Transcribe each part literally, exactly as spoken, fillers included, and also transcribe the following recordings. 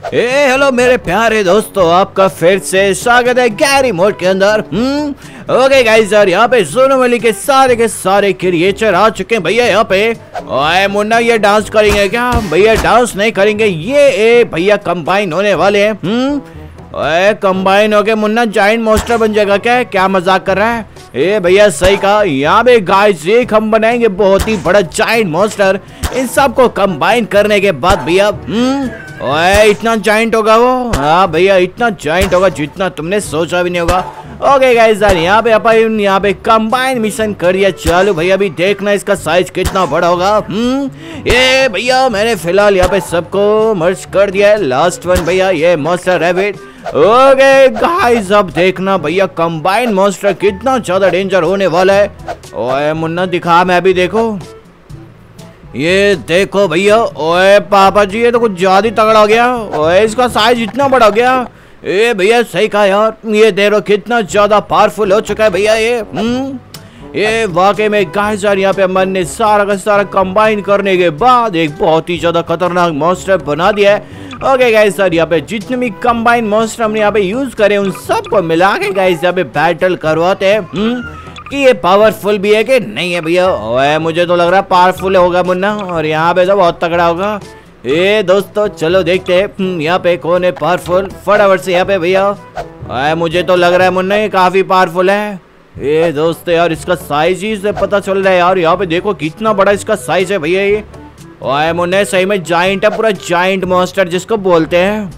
ए hello मेरे प्यारे दोस्तों, आपका फिर से स्वागत है गैरी मोड के अंदर। हम्म ओके गाइस यार, यहाँ पे सोनोमली के सारे के सारे क्रिएचर आ चुके हैं भैया। यहाँ पे ओए मुन्ना, ये डांस करेंगे क्या भैया? डांस नहीं करेंगे, ये ए भैया कंबाइन होने वाले हैं। हम्म ओए कंबाइन होके मुन्ना जाइंट मॉन्स्टर बन जाएगा क्या? क्या मजाक कर रहा है? ए भैया सही कहा। यहाँ पे गाइस एक हम बनाएंगे बहुत ही बड़ा जाइंट मॉन्स्टर। इन सबको कंबाइन करने के बाद भैया हम्म ओए इतना जाइंट होगा वो। हाँ भैया इतना जाइंट होगा जितना तुमने सोचा भी नहीं होगा। ओके गाइस यार, यहाँ पे अपन यहाँ पे कंबाइन मिशन करिए चालू भैया। अभी देखना इसका साइज कितना बड़ा होगा। हम्म ये भैया मैंने फिलहाल यहाँ पे सबको मर्ज कर दिया है। लास्ट वन भैया ये मॉन्स्टर रैबिट। ओके गाइस अब देखना भैया कंबाइन मॉन्स्टर कितना ज्यादा डेंजर होने वाला है। ओए मुन्ना दिखा, मैं भी देखो, ये देखो भैया। ओए पापा जी ये तो कुछ ज्यादा ही तगड़ा हो गया। ओए इसका साइज इतना बड़ा हो गया। ए भैया सही कहा यार, ये देखो कितना ज्यादा पावरफुल हो चुका है भैया ये। हम्म ये वाकई में गाइस यार, यहाँ पे मन ने सारा का सारा कंबाइन करने के बाद एक बहुत ही ज्यादा खतरनाक मॉन्स्टर बना दिया है। ओके गाइस सर, यहाँ पे जितने भी कंबाइन मॉन्स्टर हमने यहाँ पे यूज करे उन सबको मिला के गाइस यहाँ पे बैटल करवाते हैं। हम्म कि ये पावरफुल भी है कि नहीं है भैया? ओए मुझे तो लग रहा है पावरफुल होगा मुन्ना, और यहाँ पे तो बहुत तगड़ा होगा। ए दोस्तों चलो देखते हैं यहाँ पे कौन है पावरफुल। फटाफट से यहाँ पे भैया। ओए मुझे तो लग रहा है मुन्ना ये काफी पावरफुल है। ए दोस्तों यार इसका साइज ही से पता चल रहा है यार। यहाँ पे देखो कितना बड़ा इसका साइज है भैया ये। ओए मुन्ना सही में जाइंट है, पूरा जाइंट मॉन्स्टर जिसको बोलते हैं।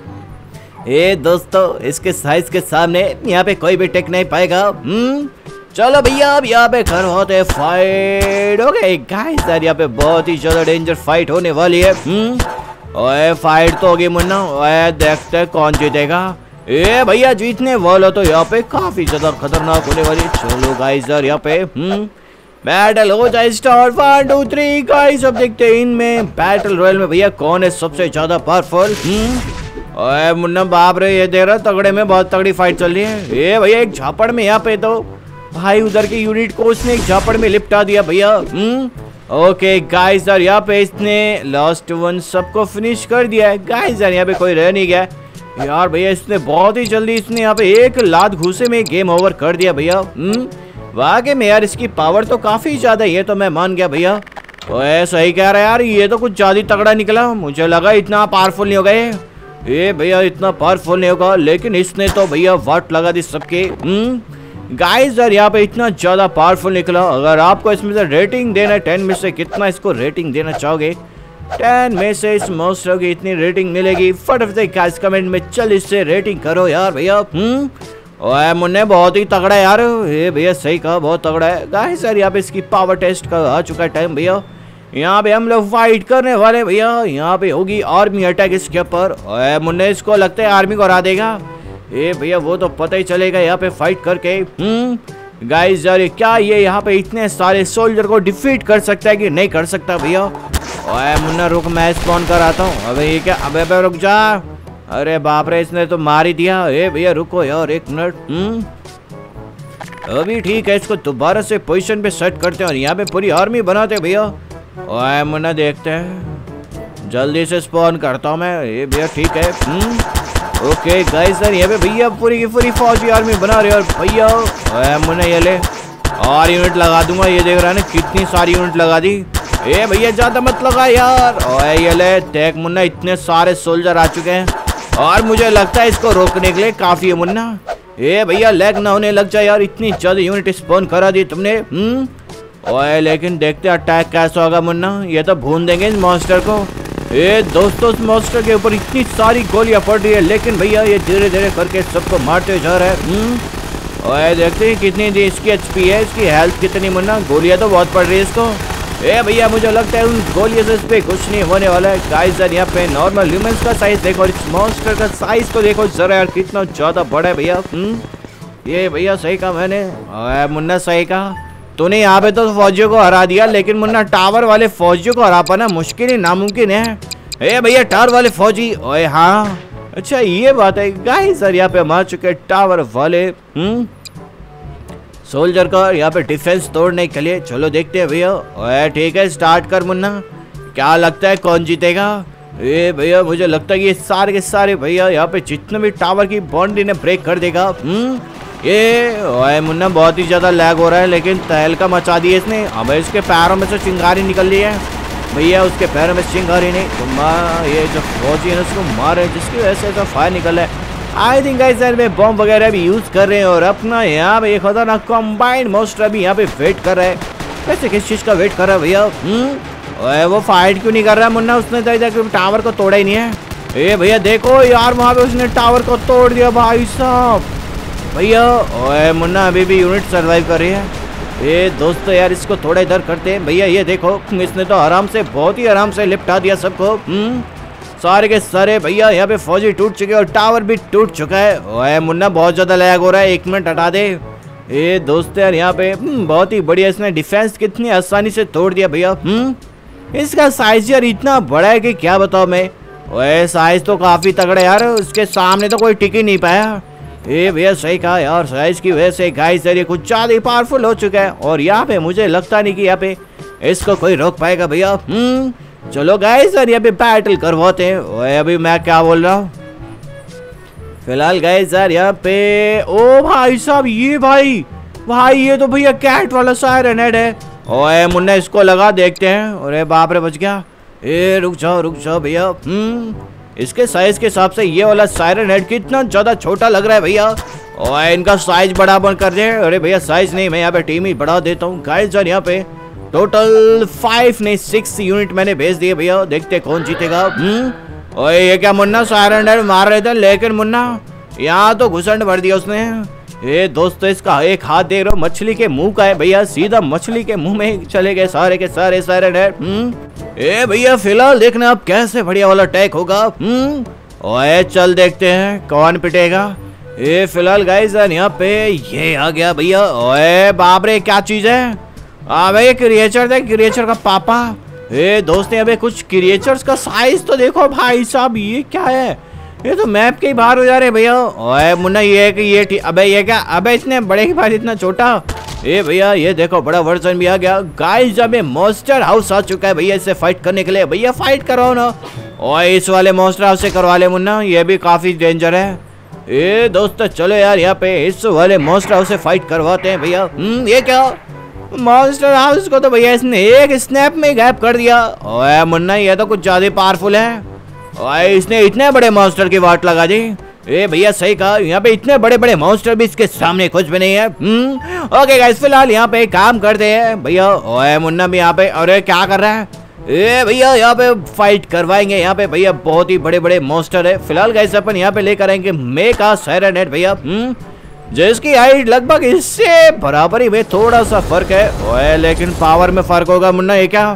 ए दोस्तों इसके साइज के सामने यहाँ पे कोई भी टेक नहीं पाएगा। हम्म चलो भैया अब यहाँ पे करवाते हैं फाइट। ओके गाइस यार, यहाँ पे बहुत ही ज्यादा डेंजर फाइट होने वाली है। हम्म ओए फाइट तो होगी मुन्ना। ओए देखते हैं कौन जीतेगा। ए भैया जीतने वाला तो यहाँ पे काफी ज्यादा खतरनाक होने वाली है। चलो गाइस यार यहाँ पे हम्म बैटल हो जाए start. One two three guys, अब देखते हैं इनमें बैटल रॉयल में भैया कौन है सबसे ज्यादा पावरफुल। हम्म ओए मुन्ना बाप रे, ये दे रहा तगड़े में बहुत तगड़ी फाइट चल रही है। ए भैया एक झापड़ में यहाँ पे तो भाई उधर के यूनिट को उसने एक झापड़ में लिपटा दिया भैया। हम्म ओके गाइस यार, यहाँ पे इसने लास्ट वन सबको फिनिश कर दिया है। गाइस यार यहाँ पे कोई रह नहीं गया यार भैया। इसने बहुत ही जल्दी इसने यहाँ पे एक लात घूसे में गेम ओवर कर दिया भैया। हम्म वाकई में यार इसकी पावर तो काफी ज्यादा है, ये तो मैं मान गया भैया। ओए सही कह रहा है यार, ये तो कुछ ज्यादा तगड़ा निकला। मुझे लगा इतना पावरफुल नहीं होगा ये। ए भैया इतना पावरफुल नहीं होगा, लेकिन इसने तो भैया वाट लगा दी सबके। हम्म गाइस यार यहाँ पे इतना ज्यादा पावरफुल निकला। अगर आपको इसमें से रेटिंग देना है टेन में से कितना इसको रेटिंग देना चाहोगे? टेन में से इस मॉन्स्टर की इतनी रेटिंग मिलेगी फटाफट से गाइस कमेंट में चल इससे रेटिंग करो यार भैया। हम्म ओए मुन्ने बहुत ही तगड़ा है यार। ये भैया सही कहा, बहुत तगड़ा है। गाइस यार यहाँ पे इसकी पावर टेस्ट का आ चुका है टाइम भैया। यहाँ पे हम लोग फाइट करने वाले भैया। यहाँ पे होगी आर्मी अटैक इसके ऊपर। ओए मुन्ने इसको लगता है आर्मी को हरा देगा। ए भैया वो तो पता ही चलेगा यहाँ पे फाइट करके। हम्म गाइस यार क्या ये यहाँ पे इतने सारे सोल्जर को डिफीट कर सकता है कि नहीं कर सकता भैया? ओए मुन्ना रुक, मैं स्पॉन कर आता हूँ। अबे ये क्या? अबे अबे रुक जा। अरे बाप रे, इसने तो मार ही दिया। ए भैया रुको यार एक मिनट। हम्म अभी ठीक है, इसको दोबारा से पोजीशन पे सेट करते हैं और यहाँ पे पूरी आर्मी बनाते हैं भैया। ओए मुन्ना देखते हैं, जल्दी से स्पॉन करता हूँ मैं। ये भैया ठीक है। हम्म ओके गाइस सर यहाँ पे भैया पूरी की पूरी फौजी आर्मी बना रहे। और भैया ओए मुन्ना ये ले और यूनिट लगा दूंगा। ये देख रहा है ना कितनी सारी यूनिट लगा दी। ए भैया ज्यादा मत लगा यार। ओए ये ले देख मुन्ना, इतने सारे सोल्जर आ चुके हैं और मुझे लगता है इसको रोकने के लिए काफी है मुन्ना। ए भैया लैग ना होने लग जाए यार, इतनी ज्यादा यूनिट स्पॉन करा दी तुमने। हम्म ओए लेकिन देखते अटैक कैसा होगा मुन्ना। ये तो भून देंगे इस मॉन्स्टर को। ए दोस्तों इस मॉन्स्टर के ऊपर इतनी सारी गोलियां पड़ रही है, लेकिन भैया ये धीरे धीरे करके सबको मारते जा रहा है। हम्म ओए देखते हैं कितनी दी इसकी एचपी है, इसकी हेल्थ कितनी मुन्ना। गोलियां तो बहुत पड़ रही है इसको। ए भैया मुझे लगता है उन गोलियों से इस पे कुछ नहीं होने वाला है। गाइस यार यहाँ पे नॉर्मल ह्यूमंस का साइज देखो और इस मॉन्स्टर का साइज तो देखो जरा यार, कितना ज्यादा बड़ा है भैया। हम्म ये भैया सही कहा मैंने। ओए मुन्ना सही कहा तूने, यहाँ पे तो फौजियों को हरा दिया, लेकिन मुन्ना टावर वाले फौजियों को हरा पाना मुश्किल ही नामुमकिन है। ए भैया टावर वाले फौजी। ओए हाँ अच्छा ये बात है। गाइस सर यहाँ पे मार चुके टावर वाले हम्म सोल्जर का यहाँ पे डिफेंस तोड़ने के लिए। चलो देखते हैं भैया। ओए ठीक है स्टार्ट कर मुन्ना। क्या लगता है कौन जीतेगा? ए भैया मुझे लगता है कि ये सारे के सारे भैया यहाँ पे जितने भी टावर की बाउंड्री ने ब्रेक कर देगा। हम्म ये ओए मुन्ना बहुत ही ज्यादा लैग हो रहा है, लेकिन तहलका मचा दी है इसने। अब इसके पैरों में से चिंगारी निकल रही है भैया, उसके पैरों में चिंगारी नहीं तो मार ये जो फौजी है उसको मारे, जिसकी वजह से तो फायर निकल रहा है। आई थिंक गाइस यार में बॉम्ब वगैरह भी यूज कर रहे हैं और अपना यहाँ पे एक होता ना कॉम्बाइंड मोस्टर भी यहाँ पे वेट कर रहा है। कैसे किस चीज का वेट कर रहा है भैया? हम्म वो फाइट क्यों नहीं कर रहा है मुन्ना? उसने तो टावर को तोड़ा ही नहीं है। ए भैया देखो यार वहाँ पे उसने टावर को तोड़ दिया भाई साहब। भैया ओए मुन्ना अभी भी यूनिट सर्वाइव कर रही है। ये दोस्तों यार इसको थोड़ा इधर करते हैं भैया। ये देखो इसने तो आराम से बहुत ही आराम से लिपटा दिया सबको। हम्म सारे के सारे भैया यहाँ पे फौजी टूट चुके और टावर भी टूट चुका है। ओए मुन्ना बहुत ज्यादा लैग हो रहा है, एक मिनट हटा दे। ये दोस्त यार यहाँ पे बहुत ही बढ़िया इसने डिफेंस कितनी आसानी से तोड़ दिया भैया। हम्म इसका साइज यार इतना बड़ा है कि क्या बताओ मैं। ओए साइज तो काफी तगड़ा यार, उसके सामने तो कोई टिक ही नहीं पाया। ये भैया सही कहा यार, साइज की वजह से गाइस यार ये कुछ ज्यादा पावरफुल हो चुका है और यहाँ पे मुझे लगता नहीं कि यहाँ पे इसको कोई रोक पाएगा भैया। हम्म चलो गाइस यार यहाँ पे बैटल करवाते हैं। ओए अभी मैं क्या बोल रहा हूँ फिलहाल गाइस यार यहाँ पे। ओ भाई साहब ये भाई भाई ये तो भैया कैट वाला सायरन हेड है। ओए मुन्ना इसको लगा देखते हैं। अरे बाप रे बच गया। ए रुक जाओ रुक जाओ भैया। हम्म इसके साइज के हिसाब से ये वाला सायरन हेड कितना ज्यादा छोटा लग रहा है भैया। और इनका साइज बड़ा बन कर दे। अरे भैया साइज नहीं, मैं यहाँ पे टीम ही बढ़ा देता हूँ। गाइस यार यहाँ पे टोटल फाइव नहीं सिक्स यूनिट मैंने भेज दिए भैया, देखते कौन जीतेगा। हम्म ओए ये क्या मुन्ना सायरन हेड मार रहे थे, लेकिन मुन्ना यहाँ तो घुसंड भर दिया उसने। ये दोस्तों इसका एक हाथ देख रहे हो मछली के मुंह का है भैया, सीधा मछली के मुंह में चले गए सारे के सारे सायरन हेड। हम्म ए भैया फिलहाल देखना अब कैसे बढ़िया वाला अटैक होगा। हम्म ओए चल देखते हैं कौन पिटेगा। ये फिलहाल गाइस यहाँ पे ये आ गया भैया। ओए बाप रे क्या चीज है? अबे ये क्रिएचर थे, क्रिएचर का पापा। ए दोस्त अबे कुछ क्रिएचर्स का साइज तो देखो भाई साहब, ये क्या है? ये तो मैप के ही बाहर हो जा रहे भैया। ओए मुन्ना ये कि ये अबे ये क्या? अबे इतने बड़े के बाद इतना छोटा। ए भैया ये देखो बड़ा वर्जन भी आ गया। गाइस जब ये मॉन्स्टर हाउस आ चुका है भैया इससे फाइट करने के लिए। भैया फाइट कराओ ना। और इस वाले मॉन्स्टर हाउस से करवा ले मुन्ना, ये भी काफी डेंजर है। ए दोस्तों चलो यार यहाँ पे इस वाले मॉन्स्टर हाउस से फाइट करवाते हैं भैया। हम्म ये क्या मॉन्स्टर हाउस को तो भैया इसने एक स्नैप में गायब कर दिया। ओए मुन्ना ये तो कुछ ज्यादा पावरफुल है। ओए इसने इतने बड़े मॉन्स्टर की वाट लगा दी। ए भैया सही कहा, यहाँ पे इतने बड़े बड़े मॉन्स्टर भी इसके सामने कुछ भी नहीं है। हम्म ओके गाइस फिलहाल यहाँ पे काम करते हैं भैया। ओए मुन्ना भी यहाँ पे, अरे क्या कर रहा है? ए भैया यहाँ पे फाइट करवाएंगे यहाँ पे भैया, बहुत ही बड़े बड़े मॉन्स्टर है। फिलहाल गाइस अपन यहाँ पे लेकर आएंगे मेका सायरन हेड भैया। हम्म जिसकी हाइट लगभग इससे बराबर ही में, थोड़ा सा फर्क है। ओए लेकिन पावर में फर्क होगा मुन्ना, ये क्या?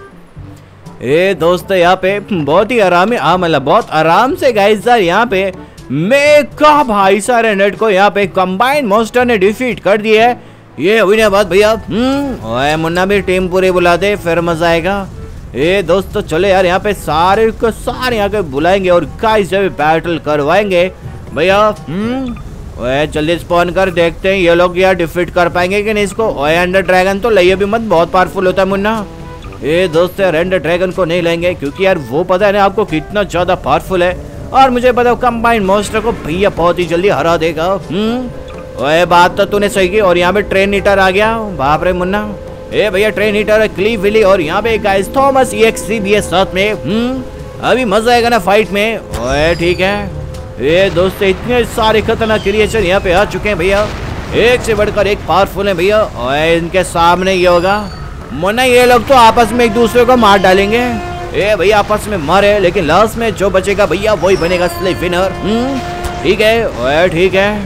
ए दोस्तों यहाँ पे बहुत ही आराम हाँ मतलब बहुत आराम से गाइस यहाँ पे मेका भाई सायरन हेड को यहाँ पे कंबाइंड मॉन्स्टर ने डिफीट कर दिया है। ये हुई ना बात भैया। हम्म ओए मुन्ना भी टीम पूरी बुला दे फिर मजा आएगा। ए दोस्तों चलो यार यहाँ पे सारे को सारे यहाँ पे बुलाएंगे और गाइस जब बैटल करवाएंगे भैया। हम्म ओए जल्दी स्पॉन कर, देखते हैं ये लोग यार डिफीट कर पाएंगे कि नहीं इसको। ओए अंडर ड्रैगन तो लइए भी मत, बहुत पावरफुल होता है मुन्ना। ए दोस्त यार अंडर ड्रैगन को नहीं लेंगे क्योंकि यार वो पता है ना आपको कितना ज्यादा पावरफुल है, और मुझे पता है कंबाइंड मॉन्स्टर को भैया बहुत ही जल्दी हरा देगा। हम्म ओए बात तो तूने सही की। और यहाँ पे ट्रेन हीटर आ गया, बाप रे मुन्ना। ए भैया ट्रेन हीटर, क्लीव विली और यहाँ पे गाइस थॉमस ईएक्ससी भी है साथ में। हम्म अभी मजा आएगा ना फाइट में। ओए ठीक है। ये दोस्तों इतने सारे खतरनाक क्रिएचर यहाँ पे आ चुके हैं भैया, एक से बढ़कर एक पावरफुल है भैया। और इनके सामने ये होगा मुन्ना, ये लोग तो आपस में एक दूसरे को मार डालेंगे। ए भैया आपस में मारे, लेकिन लास्ट में जो बचेगा भैया वही बनेगा असली विनर। ठीक है ओए ठीक है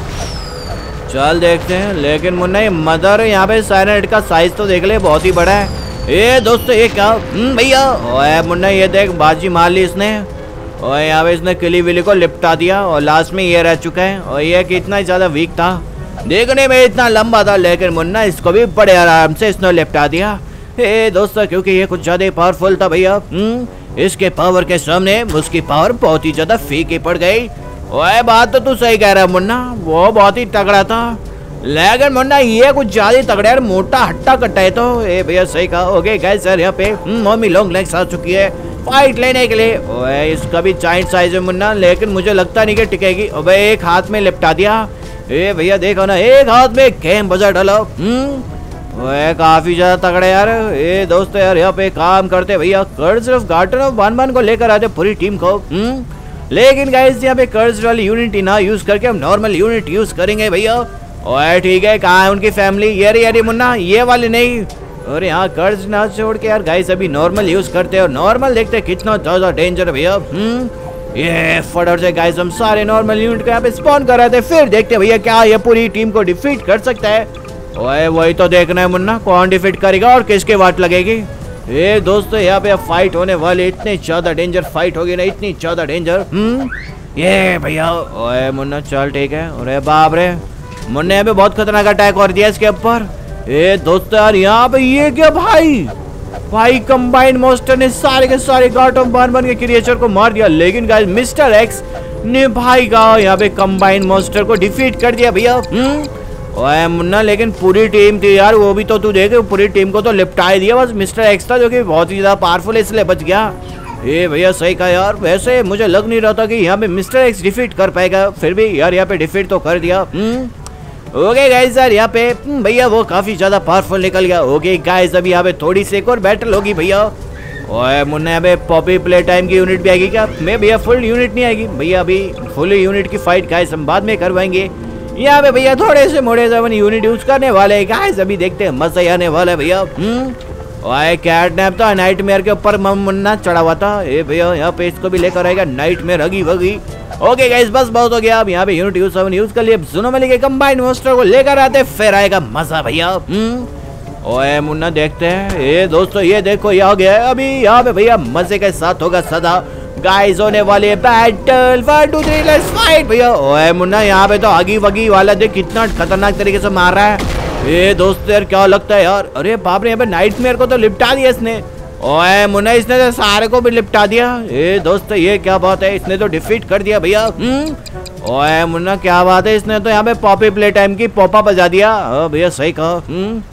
चल देखते हैं। लेकिन मुन्ना ये मदर यहाँ पे सायरन हेड का साइज तो देख ले, बहुत ही बड़ा है। ए दोस्तों ये क्या भैया? ओए मुन्ना ये देख बाजी मार ली इसने। और यहाँ पे इसने किली विली को लिपटा दिया और लास्ट में ये रह चुका है। और ये कितना ज्यादा वीक था, देखने में इतना लंबा था, लेकिन मुन्ना इसको भी बड़े आराम से इसने लिपटा दिया। ए दोस्तों क्योंकि ये कुछ ज्यादा पावरफुल था भैया। हम्म इसके पावर के सामने उसकी पावर बहुत ही ज्यादा फीकी पड़ गई। ओए बात तो तू सही कह रहा है मुन्ना, वो बहुत ही तगड़ा था, लेकिन मुन्ना ये कुछ ज्यादा तगड़ा है, मोटा हट्टा कट्टा है तो। ए भैया सही कहा। ओके गाइस सर यहाँ पे मम्मी लॉन्ग लेग्स आ चुकी है, फाइट लेने के लिए। ओए इसका भी जाइंट साइज है मुन्ना, लेकिन मुझे लगता नहीं कि टिकेगी। अबे एक हाथ में लिपटा दिया। ए भैया देखो ना, एक हाथ में गेम बजा डालो। हम्म ओए काफी ज्यादा तगड़े यार। ए दोस्तों यार यहाँ पे काम करते भैया, कर्ज सिर्फ गार्डन ऑफ बान को लेकर आते पूरी टीम को। हम्म लेकिन गाइस यहाँ पे कर्ज वाली यूनिट ना यूज करके हम नॉर्मल यूनिट यूज करेंगे भैया। ओए ठीक है, कहाँ है उनकी फैमिली? ये रही यारी मुन्ना, ये वाली नहीं। और यहाँ कर्ज ना छोड़ के यार गाइस अभी नॉर्मल यूज करते हैं और नॉर्मल देखते हैं कितना ज्यादा डेंजर है भैया। हम्म ये फटाफट से गाइस हम सारे नॉर्मल यूनिट को यहाँ पे स्पॉन कर रहे थे, फिर देखते हैं भैया क्या ये पूरी टीम को डिफीट कर सकता है। ओए वही तो देखना है मुन्ना, कौन डिफीट करेगा और किसके वाट लगेगी। ये दोस्तों यहाँ पे फाइट होने वाली, इतनी ज्यादा डेंजर फाइट होगी ना, इतनी ज्यादा डेंजर। हम्म ये भैया ओए मुन्ना चल ठीक है। अरे बाप रे मुन्ने यहाँ पे बहुत खतरनाक अटैक कर दिया इसके ऊपर। ए दोस्तों यार यहाँ पे ये क्या भाई भाई कंबाइंड मॉन्स्टर ने सारे के सारे गार्ड ऑफ बारबन के क्रिएचर को मार दिया, लेकिन गाइस मिस्टर एक्स ने भाई का यहाँ पे कंबाइंड मॉन्स्टर को डिफीट कर दिया भैया। हम्म ओए मुन्ना लेकिन पूरी टीम थी यार, वो भी तो तू देख, पूरी टीम को तो लिपटा दिया, बस मिस्टर एक्स था जो कि बहुत ही ज्यादा पावरफुल है इसलिए बच गया। ए भैया सही कहा यार, वैसे मुझे लग नहीं रहा था कि यहाँ पे मिस्टर एक्स डिफीट कर पाएगा, फिर भी यार यहाँ पे डिफीट तो कर दिया। हम्म ओके गाइस यार यहाँ पे भैया वो काफी ज्यादा पावरफुल निकल गया। ओके गाइस अभी यहाँ पे थोड़ी सी एक और बैटल होगी भैया। ओए मुन्ना यहाँ पे पॉपी प्ले टाइम की यूनिट भी आएगी क्या? मैं भैया फुल यूनिट नहीं आएगी भैया, अभी फुल यूनिट की फाइट गाइस हम बाद में करवाएंगे। यहाँ पे भैया थोड़े से मोड़े से यूनिट यूज करने वाले हैं गाइस, अभी देखते हैं मजा ही आने वाला है भैया। ओए कैटनैप था नाइटमेयर के ऊपर मुन्ना चढ़ा हुआ था। ए भैया यहाँ पे इसको भी लेकर आएगा नाइटमेयर हगी वगी। ओके गाइस बस बहुत हो गया, अब यहाँ पे यूनिट यूज सेवन यूज कर लिए, ज़ूनोमैली के कंबाइंड मॉन्स्टर को लेकर आते फिर आएगा मजा भैया। हम्म ओए मुन्ना देखते हैं। ये दोस्तों ये देखो ये हो गया, अभी यहाँ पे भैया मजे के साथ होगा सदा गाइस होने वाली है battle. One two three let's fight भैया। ओए मुन्ना यहाँ पे तो हगी वगी वाला देख कितना खतरनाक तरीके से मार रहा है। ये दोस्तों यार क्या लगता है यार, अरे बाप रे यहाँ पे नाइटमेयर को तो लिपटा दिया इसने। ओए मुन्ना इसने तो सारे को भी लिपटा दिया। ए दोस्तों ये क्या बात है, इसने तो डिफीट कर दिया भैया। हम्म ओए मुन्ना क्या बात है, इसने तो यहाँ पे पॉपी प्ले टाइम की पॉपा बजा दिया। भैया सही कहा। हम्म